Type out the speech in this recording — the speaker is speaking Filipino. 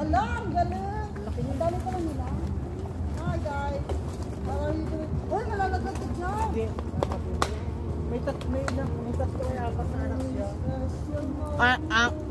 Ala, ang galing. Ang dami pala nila. Hi guys. How are you doing? Uy, malalagat ka dyan. Hindi. May tatlo may apat na anak siya.